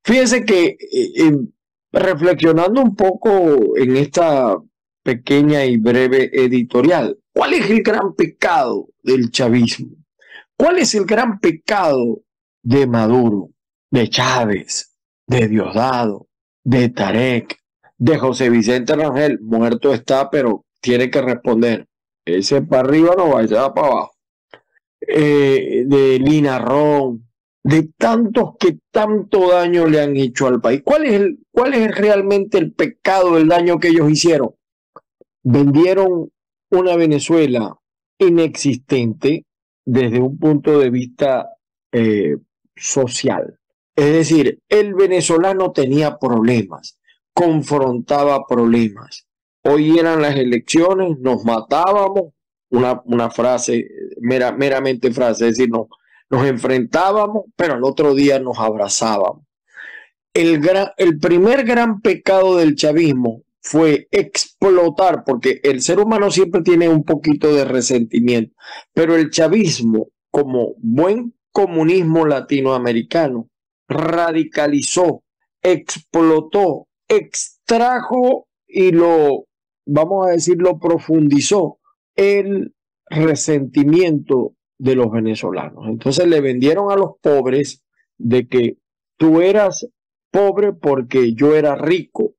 Fíjese que reflexionando un poco en esta pequeña y breve editorial, ¿cuál es el gran pecado del chavismo? ¿Cuál es el gran pecado de Maduro, de Chávez, de Diosdado, de Tarek, de José Vicente Rangel? Muerto está, pero tiene que responder. Ese para arriba no va, ese va para abajo. De Lina Ron, de tantos que tanto daño le han hecho al país. ¿Cuál es realmente el pecado del daño que ellos hicieron? Vendieron una Venezuela inexistente desde un punto de vista social. Es decir, el venezolano tenía problemas, confrontaba problemas. Hoy eran las elecciones, nos matábamos, una frase, meramente frase, es decir, nos enfrentábamos, pero al otro día nos abrazábamos. El primer gran pecado del chavismo fue explotar, porque el ser humano siempre tiene un poquito de resentimiento, pero el chavismo, como buen comunismo latinoamericano, radicalizó, explotó, extrajo y vamos a decir, lo profundizó el resentimiento de los venezolanos. Entonces le vendieron a los pobres de que tú eras pobre porque yo era rico,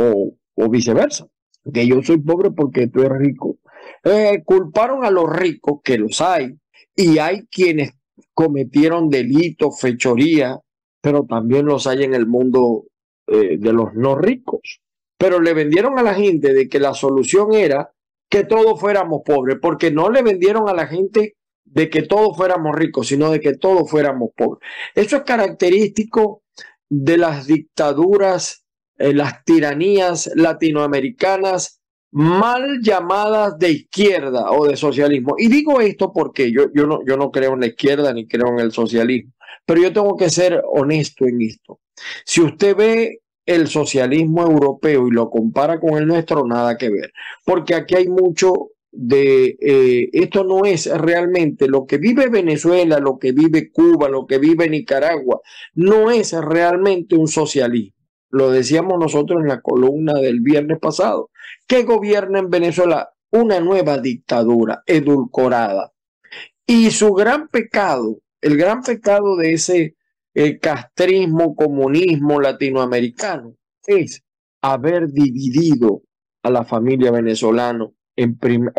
o viceversa, que yo soy pobre porque tú eres rico. Culparon a los ricos, que los hay, y hay quienes cometieron delitos, fechoría, pero también los hay en el mundo de los no ricos. Pero le vendieron a la gente de que la solución era que todos fuéramos pobres, porque no le vendieron a la gente de que todos fuéramos ricos, sino de que todos fuéramos pobres. Eso es característico de las dictaduras, las tiranías latinoamericanas mal llamadas de izquierda o de socialismo. Y digo esto porque yo no creo en la izquierda ni creo en el socialismo, pero yo tengo que ser honesto en esto. Si usted ve el socialismo europeo y lo compara con el nuestro, nada que ver, porque aquí hay mucho de esto no es realmente lo que vive Venezuela, lo que vive Cuba, lo que vive Nicaragua, no es realmente un socialismo. Lo decíamos nosotros en la columna del viernes pasado. ¿Qué gobierna en Venezuela? Una nueva dictadura edulcorada. Y su gran pecado, el gran pecado de ese castrismo, comunismo latinoamericano, es haber dividido a la familia venezolana en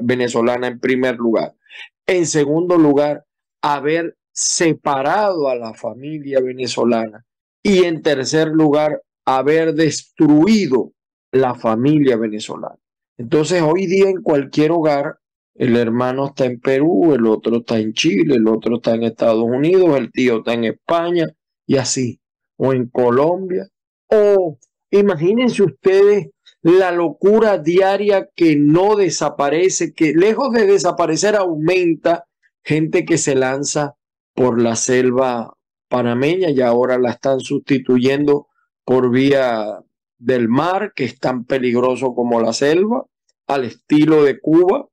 primer lugar. En segundo lugar, haber separado a la familia venezolana. Y en tercer lugar, haber destruido la familia venezolana. Entonces, hoy día en cualquier hogar, el hermano está en Perú, el otro está en Chile, el otro está en Estados Unidos, el tío está en España y así, o en Colombia. O imagínense ustedes la locura diaria que no desaparece, que lejos de desaparecer aumenta, gente que se lanza por la selva panameña y ahora la están sustituyendo por vía del mar, que es tan peligroso como la selva, al estilo de Cuba,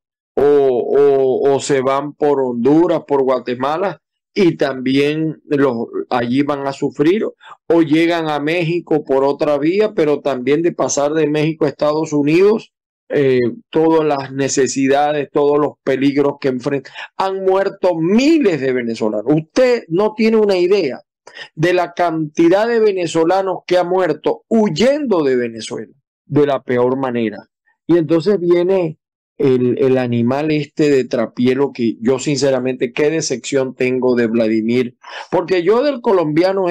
o se van por Honduras, por Guatemala, y también allí van a sufrir, o llegan a México por otra vía, pero también de pasar de México a Estados Unidos, todas las necesidades, todos los peligros que enfrentan. Han muerto miles de venezolanos. Usted no tiene una idea de la cantidad de venezolanos que ha muerto huyendo de Venezuela de la peor manera. Y entonces viene el animal este de Trapielo, que yo sinceramente qué decepción tengo de Vladimir, porque yo del colombiano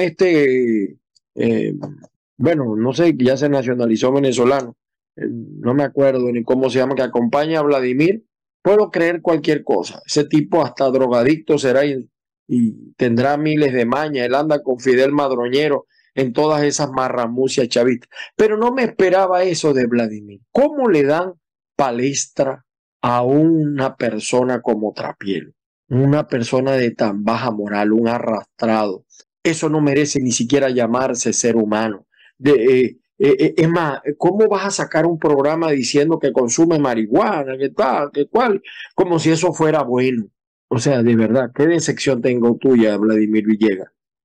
bueno, no sé, ya se nacionalizó venezolano, no me acuerdo ni cómo se llama, que acompaña a Vladimir, puedo creer cualquier cosa. Ese tipo hasta drogadicto será y tendrá miles de mañas. Él anda con Fidel Madroñero en todas esas marramucias chavistas. Pero no me esperaba eso de Vladimir. ¿Cómo le dan palestra a una persona como Trapielo? Una persona de tan baja moral, un arrastrado. Eso no merece ni siquiera llamarse ser humano. Es más, ¿cómo vas a sacar un programa diciendo que consume marihuana, que tal, que cual? Como si eso fuera bueno. O sea, de verdad, qué decepción tengo tuya, Vladimir Villegas.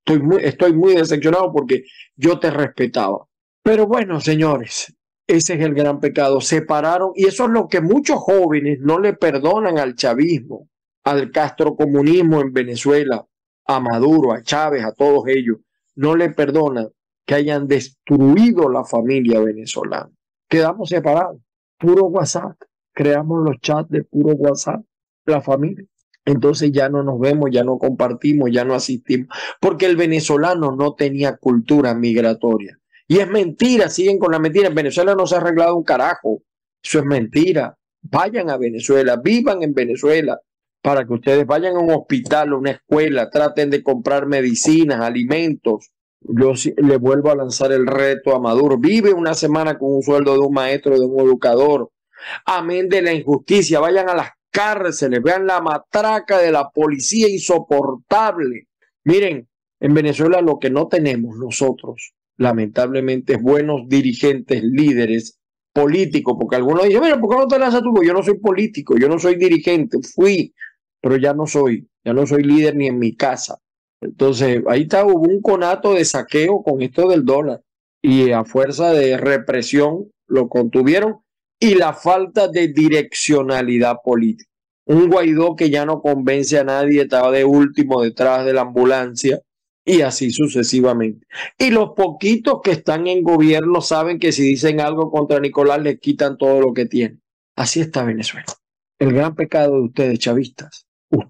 Estoy muy decepcionado porque yo te respetaba. Pero bueno, señores, ese es el gran pecado. Separaron, y eso es lo que muchos jóvenes no le perdonan al chavismo, al castrocomunismo en Venezuela, a Maduro, a Chávez, a todos ellos. No le perdonan que hayan destruido la familia venezolana. Quedamos separados, puro WhatsApp. Creamos los chats de puro WhatsApp, la familia. Entonces ya no nos vemos, ya no compartimos, ya no asistimos, porque el venezolano no tenía cultura migratoria. Y es mentira, siguen con la mentira. En Venezuela no se ha arreglado un carajo. Eso es mentira. Vayan a Venezuela, vivan en Venezuela, para que ustedes vayan a un hospital, a una escuela, traten de comprar medicinas, alimentos. Yo le vuelvo a lanzar el reto a Maduro. Vive una semana con un sueldo de un maestro, de un educador. Amén de la injusticia. Vayan a las cárceles, vean la matraca de la policía insoportable. Miren, en Venezuela lo que no tenemos nosotros, lamentablemente, es buenos dirigentes, líderes, políticos, porque algunos dicen, mira, ¿por qué no te lanzas tú? Yo no soy político, yo no soy dirigente, fui, pero ya no soy líder ni en mi casa. Entonces, ahí está, hubo un conato de saqueo con esto del dólar y a fuerza de represión lo contuvieron y la falta de direccionalidad política. Un Guaidó que ya no convence a nadie, estaba de último detrás de la ambulancia y así sucesivamente. Y los poquitos que están en gobierno saben que si dicen algo contra Nicolás les quitan todo lo que tienen. Así está Venezuela. El gran pecado de ustedes, chavistas,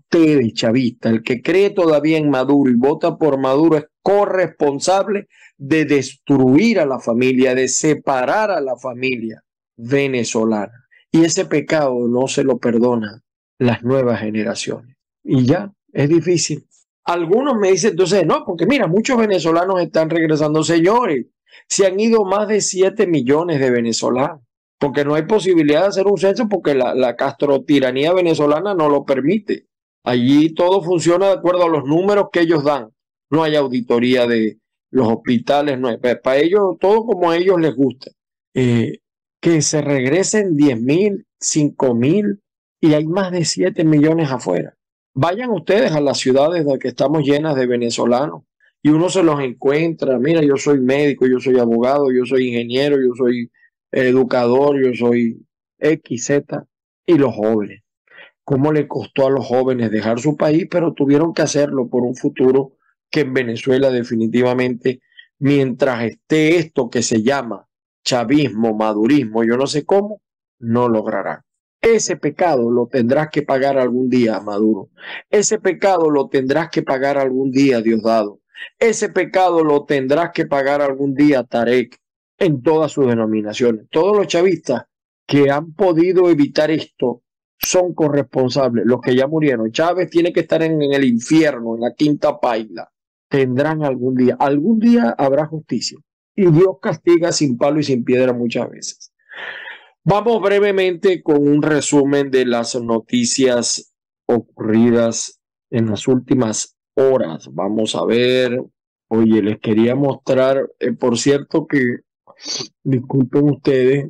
el que cree todavía en Maduro y vota por Maduro es corresponsable de destruir a la familia, de separar a la familia venezolana. Y ese pecado no se lo perdona las nuevas generaciones. Y ya, es difícil. Algunos me dicen entonces, no, porque mira, muchos venezolanos están regresando. Señores, se han ido más de 7 millones de venezolanos, porque no hay posibilidad de hacer un censo porque la castrotiranía venezolana no lo permite. Allí todo funciona de acuerdo a los números que ellos dan. No hay auditoría de los hospitales, no hay, para ellos todo como a ellos les gusta. Que se regresen 10.000, 5.000 y hay más de 7 millones afuera. Vayan ustedes a las ciudades de que estamos llenas de venezolanos y uno se los encuentra. Mira, yo soy médico, yo soy abogado, yo soy ingeniero, yo soy educador, yo soy XZ. Y los jóvenes, ¿cómo le costó a los jóvenes dejar su país? Pero tuvieron que hacerlo por un futuro que en Venezuela definitivamente, mientras esté esto que se llama chavismo, madurismo, yo no sé cómo, no lograrán. Ese pecado lo tendrás que pagar algún día, Maduro. Ese pecado lo tendrás que pagar algún día, Diosdado. Ese pecado lo tendrás que pagar algún día, Tarek, en todas sus denominaciones. Todos los chavistas que han podido evitar esto son corresponsables. Los que ya murieron. Chávez tiene que estar en el infierno, en la quinta paila. Tendrán algún día habrá justicia. Y Dios castiga sin palo y sin piedra muchas veces. Vamos brevemente con un resumen de las noticias ocurridas en las últimas horas. Vamos a ver. Oye, les quería mostrar, por cierto que, disculpen ustedes,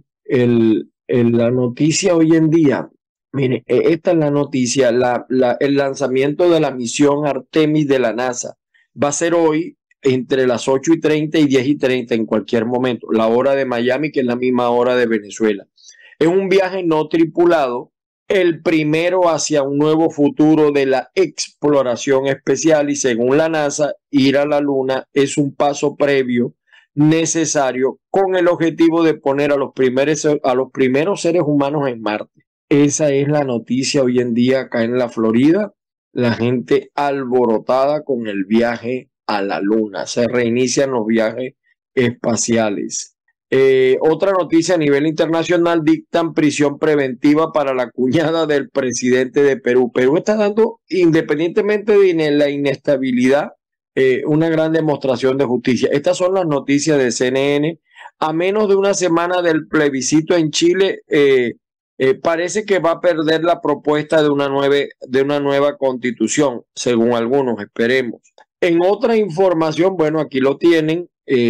la noticia hoy en día. Miren, esta es la noticia, el lanzamiento de la misión Artemis de la NASA. Va a ser hoy entre las 8:30 y 10:30 en cualquier momento. La hora de Miami, que es la misma hora de Venezuela. Es un viaje no tripulado, el primero hacia un nuevo futuro de la exploración espacial y según la NASA, ir a la Luna es un paso previo necesario con el objetivo de poner a los primeros seres humanos en Marte. Esa es la noticia hoy en día acá en la Florida. La gente alborotada con el viaje a la Luna. Se reinician los viajes espaciales. Otra noticia a nivel internacional, dictan prisión preventiva para la cuñada del presidente de Perú. Perú está dando, independientemente de la inestabilidad, una gran demostración de justicia. Estas son las noticias de CNN. A menos de una semana del plebiscito en Chile, parece que va a perder la propuesta de una nueva constitución, según algunos, esperemos. En otra información, bueno, aquí lo tienen,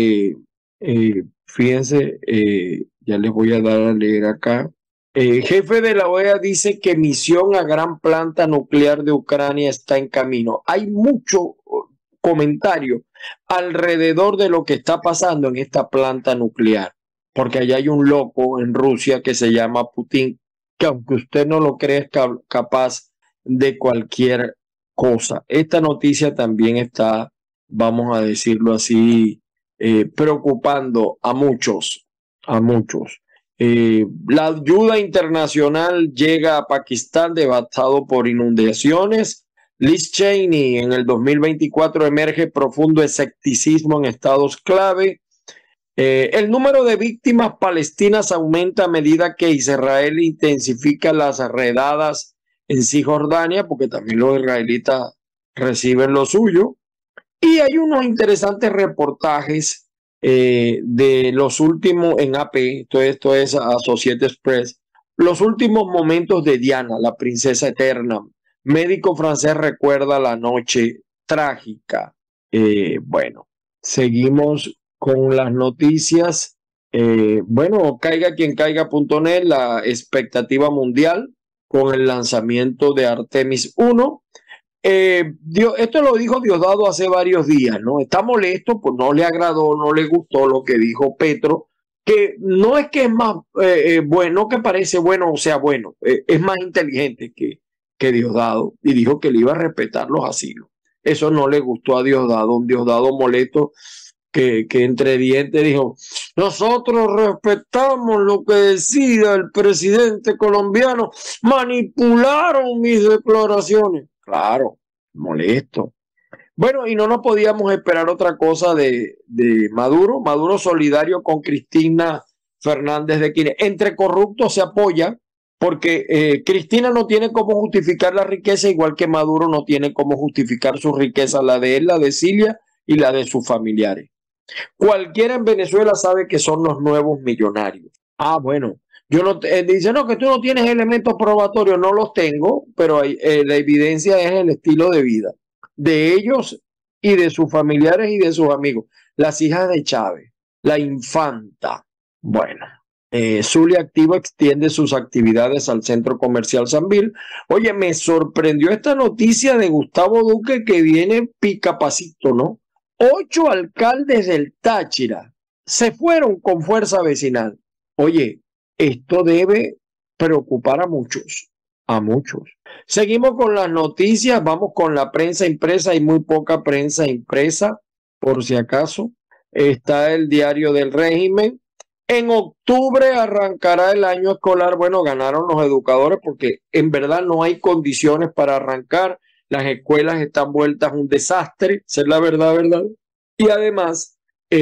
fíjense, ya les voy a dar a leer acá. Jefe de la OEA dice que misión a gran planta nuclear de Ucrania está en camino. Hay mucho comentarios alrededor de lo que está pasando en esta planta nuclear. Porque allá hay un loco en Rusia que se llama Putin, que aunque usted no lo cree, es capaz de cualquier cosa. Esta noticia también está, vamos a decirlo así, preocupando a muchos, a muchos. La ayuda internacional llega a Pakistán devastado por inundaciones. Liz Cheney en el 2024 emerge profundo escepticismo en estados clave. El número de víctimas palestinas aumenta a medida que Israel intensifica las redadas en Cisjordania, porque también los israelitas reciben lo suyo. Y hay unos interesantes reportajes de los últimos en AP, esto es Associated Press, los últimos momentos de Diana, la princesa eterna. Médico francés recuerda la noche trágica. Bueno, seguimos con las noticias. Bueno, caiga quien caiga.net, la expectativa mundial con el lanzamiento de Artemis 1. Esto lo dijo Diosdado hace varios días, ¿no? Está molesto, pues no le agradó, no le gustó lo que dijo Petro, que no es que es más bueno, que parece bueno o sea bueno, es más inteligente que Diosdado, y dijo que le iba a respetar los asilos. Eso no le gustó a Diosdado, un Diosdado molesto que entre dientes dijo: nosotros respetamos lo que decida el presidente colombiano, manipularon mis declaraciones. Claro, molesto. Bueno, y no nos podíamos esperar otra cosa de Maduro. Maduro solidario con Cristina Fernández de Kirchner. Entre corruptos se apoya, porque Cristina no tiene cómo justificar la riqueza, igual que Maduro no tiene cómo justificar su riqueza, la de él, la de Cilia y la de sus familiares. Cualquiera en Venezuela sabe que son los nuevos millonarios. Ah, bueno, yo no dice, no, que tú no tienes elementos probatorios. No los tengo, pero la evidencia es el estilo de vida de ellos y de sus familiares y de sus amigos. Las hijas de Chávez, la infanta. Bueno, Zulia Activo extiende sus actividades al centro comercial Sambil. Oye, me sorprendió esta noticia de Gustavo Duque, que viene picapacito, ¿no? 8 alcaldes del Táchira se fueron con fuerza vecinal. Oye, esto debe preocupar a muchos, a muchos. Seguimos con las noticias, vamos con la prensa impresa. Hay muy poca prensa impresa, por si acaso. Está el Diario del Régimen. En octubre arrancará el año escolar. Bueno, ganaron los educadores porque en verdad no hay condiciones para arrancar. Las escuelas están vueltas un desastre, esa es la verdad, ¿verdad? Y además,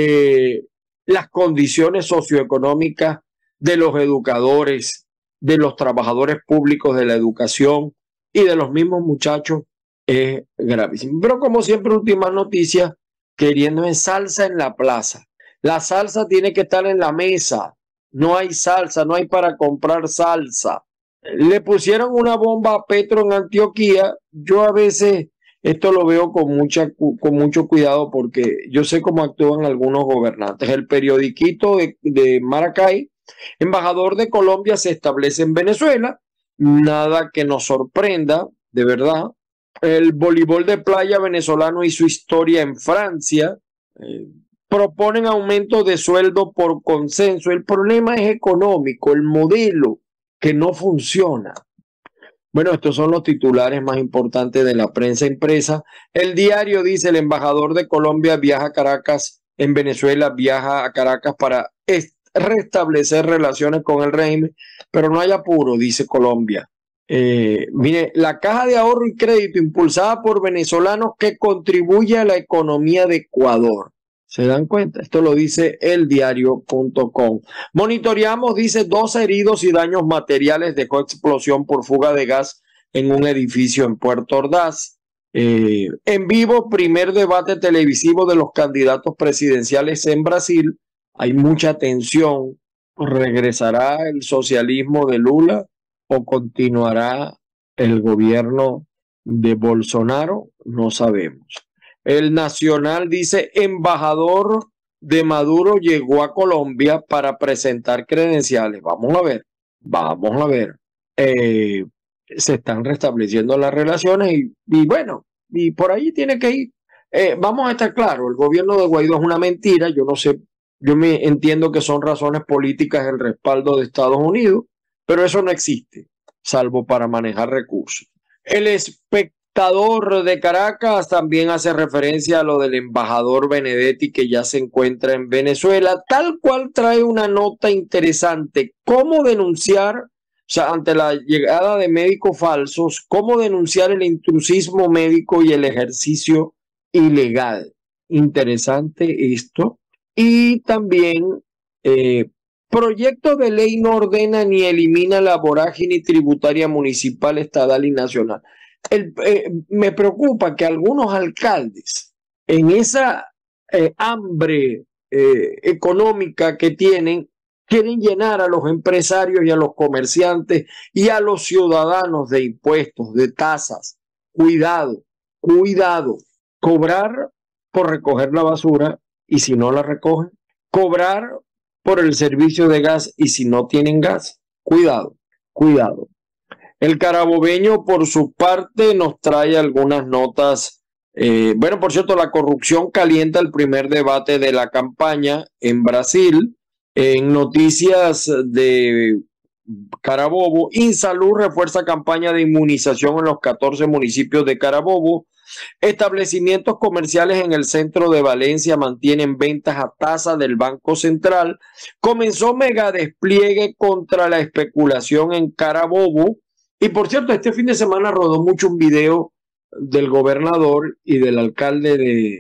las condiciones socioeconómicas de los educadores, de los trabajadores públicos de la educación y de los mismos muchachos es gravísimo. Pero como siempre, últimas noticias, queriendo en salsa en la plaza. La salsa tiene que estar en la mesa. No hay salsa, no hay para comprar salsa. Le pusieron una bomba a Petro en Antioquía. Yo a veces esto lo veo con mucho cuidado, porque yo sé cómo actúan algunos gobernantes. El periodiquito de Maracay, embajador de Colombia se establece en Venezuela. Nada que nos sorprenda, de verdad. El voleibol de playa venezolano y su historia en Francia. Proponen aumento de sueldo por consenso. El problema es económico, el modelo que no funciona. Bueno, estos son los titulares más importantes de la prensa impresa. El Diario dice: el embajador de Colombia viaja a Caracas, en Venezuela viaja a Caracas para restablecer relaciones con el régimen, pero no hay apuro, dice Colombia. Mire, la Caja de Ahorro y Crédito impulsada por venezolanos que contribuye a la economía de Ecuador. ¿Se dan cuenta? Esto lo dice eldiario.com. Monitoreamos, dice, 2 heridos y daños materiales dejó explosión por fuga de gas en un edificio en Puerto Ordaz. En vivo, primer debate televisivo de los candidatos presidenciales en Brasil. Hay mucha tensión. ¿Regresará el socialismo de Lula o continuará el gobierno de Bolsonaro? No sabemos. El Nacional dice: embajador de Maduro llegó a Colombia para presentar credenciales. Vamos a ver, vamos a ver. Se están restableciendo las relaciones y bueno, y por ahí tiene que ir. Vamos a estar claros, el gobierno de Guaidó es una mentira, yo no sé, yo me entiendo que son razones políticas el respaldo de Estados Unidos, pero eso no existe, salvo para manejar recursos. El espectador de Caracas también hace referencia a lo del embajador Benedetti que ya se encuentra en Venezuela, tal cual trae una nota interesante, cómo denunciar, o sea, ante la llegada de médicos falsos, cómo denunciar el intrusismo médico y el ejercicio ilegal. Interesante esto. Y también proyecto de ley no ordena ni elimina la vorágine tributaria municipal, estatal y nacional. Me preocupa que algunos alcaldes en esa hambre económica que tienen, quieren llenar a los empresarios y a los comerciantes y a los ciudadanos de impuestos, de tasas. Cuidado, cuidado. Cobrar por recoger la basura y si no la recogen, cobrar por el servicio de gas y si no tienen gas, cuidado, cuidado. El carabobeño, por su parte, nos trae algunas notas. Bueno, por cierto, la corrupción calienta el primer debate de la campaña en Brasil. En noticias de Carabobo, Insalud refuerza campaña de inmunización en los 14 municipios de Carabobo. Establecimientos comerciales en el centro de Valencia mantienen ventas a tasa del Banco Central. Comenzó mega despliegue contra la especulación en Carabobo. Y por cierto, este fin de semana rodó mucho un video del gobernador y del alcalde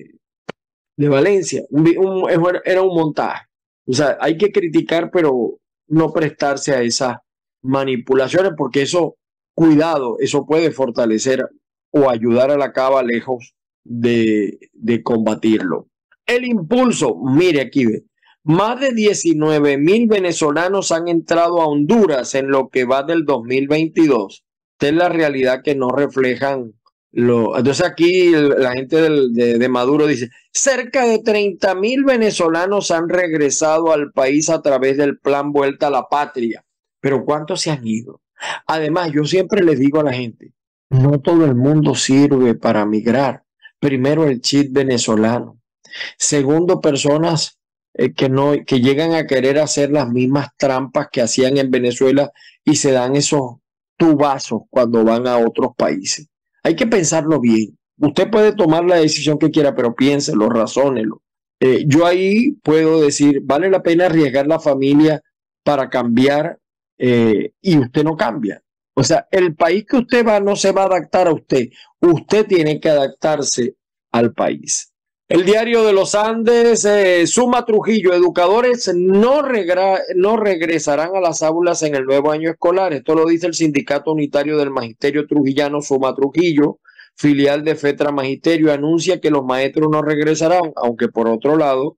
de Valencia. Era un montaje. O sea, hay que criticar, pero no prestarse a esas manipulaciones, porque eso, cuidado, eso puede fortalecer o ayudar a la cava lejos de combatirlo. El impulso, mire aquí, más de 19,000 venezolanos han entrado a Honduras en lo que va del 2022. Esta es la realidad que no reflejan entonces aquí la gente de Maduro dice, cerca de 30,000 venezolanos han regresado al país a través del plan Vuelta a la Patria. Pero ¿cuántos se han ido? Además, yo siempre les digo a la gente, no todo el mundo sirve para migrar. Primero, el chip venezolano. Segundo, personas que llegan a querer hacer las mismas trampas que hacían en Venezuela y se dan esos tubazos cuando van a otros países. Hay que pensarlo bien. Usted puede tomar la decisión que quiera, pero piénselo, razónelo. Yo ahí puedo decir, vale la pena arriesgar la familia para cambiar y usted no cambia. O sea, el país que usted va no se va a adaptar a usted. Usted tiene que adaptarse al país. El Diario de los Andes, Suma Trujillo, educadores no regresarán a las aulas en el nuevo año escolar. Esto lo dice el Sindicato Unitario del Magisterio Trujillano, Suma Trujillo, filial de FETRA Magisterio, anuncia que los maestros no regresarán, aunque por otro lado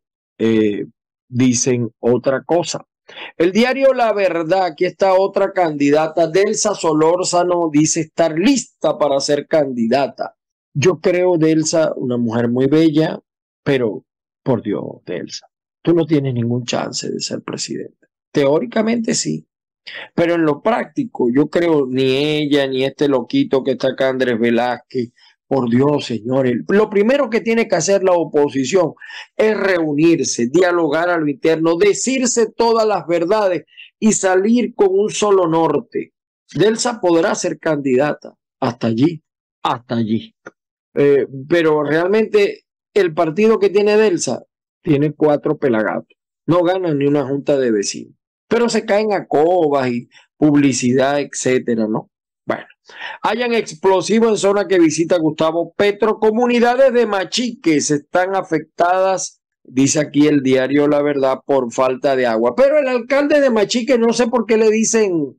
dicen otra cosa. El diario La Verdad, aquí está otra candidata, Delsa Solórzano, dice estar lista para ser candidata. Yo creo, Delsa, una mujer muy bella, pero por Dios, Delsa, tú no tienes ningún chance de ser presidenta. Teóricamente sí, pero en lo práctico, yo creo ni ella, ni este loquito que está acá, Andrés Velázquez, por Dios, señores. Lo primero que tiene que hacer la oposición es reunirse, dialogar a lo interno, decirse todas las verdades y salir con un solo norte. Delsa podrá ser candidata hasta allí, hasta allí. Pero realmente el partido que tiene Delsa tiene 4 pelagatos. No ganan ni una junta de vecinos. Pero se caen a cobas y publicidad, etcétera, ¿no? Bueno, hayan explosivo en zona que visita Gustavo Petro. Comunidades de Machiques están afectadas, dice aquí el diario La Verdad, por falta de agua. Pero el alcalde de Machiques, no sé por qué le dicen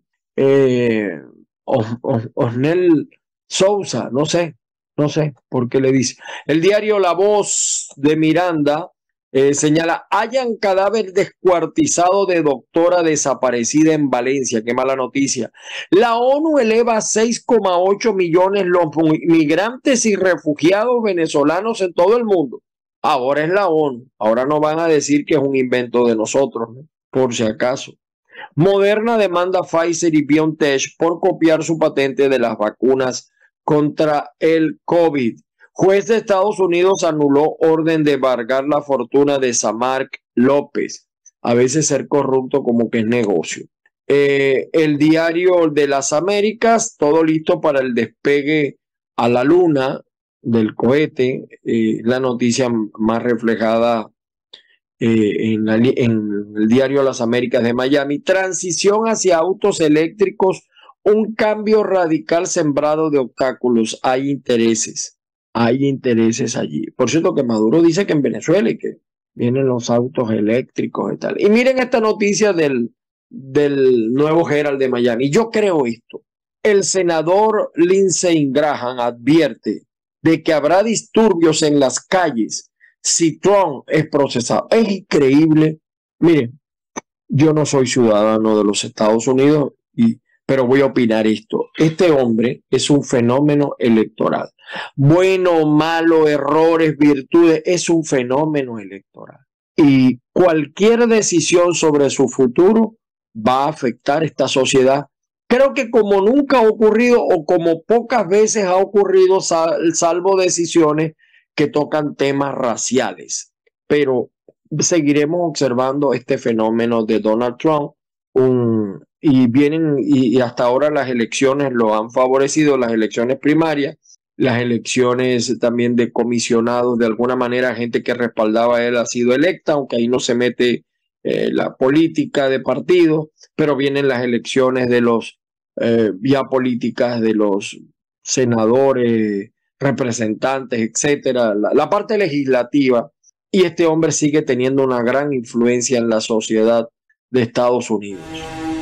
Osnel Sousa, no sé por qué le dice. El diario La Voz de Miranda señala, hayan cadáver descuartizado de doctora desaparecida en Valencia. Qué mala noticia. La ONU eleva a 6,8 millones los migrantes y refugiados venezolanos en todo el mundo. Ahora es la ONU. Ahora no van a decir que es un invento de nosotros, ¿no? Por si acaso. Moderna demanda a Pfizer y BioNTech por copiar su patente de las vacunas contra el COVID. Juez de Estados Unidos anuló orden de embargar la fortuna de Samark López. A veces ser corrupto como que es negocio. El diario de las Américas, todo listo para el despegue a la luna del cohete, la noticia más reflejada en el diario Las Américas de Miami. Transición hacia autos eléctricos, un cambio radical sembrado de obstáculos. Hay intereses allí. Por cierto que Maduro dice que en Venezuela y que vienen los autos eléctricos y tal. Y miren esta noticia del nuevo Herald de Miami. Yo creo esto. El senador Lindsey Graham advierte de que habrá disturbios en las calles si Trump es procesado. Es increíble. Miren, yo no soy ciudadano de los Estados Unidos, pero voy a opinar esto. Este hombre es un fenómeno electoral. Bueno, malo, errores, virtudes, es un fenómeno electoral. Y cualquier decisión sobre su futuro va a afectar esta sociedad. Creo que como nunca ha ocurrido o como pocas veces ha ocurrido, salvo decisiones que tocan temas raciales. Pero seguiremos observando este fenómeno de Donald Trump. Y hasta ahora las elecciones lo han favorecido, las elecciones primarias, las elecciones también de comisionados, de alguna manera gente que respaldaba a él ha sido electa, aunque ahí no se mete la política de partido, pero vienen las elecciones de los vía políticas de los senadores, representantes, etcétera, la parte legislativa, y este hombre sigue teniendo una gran influencia en la sociedad de Estados Unidos.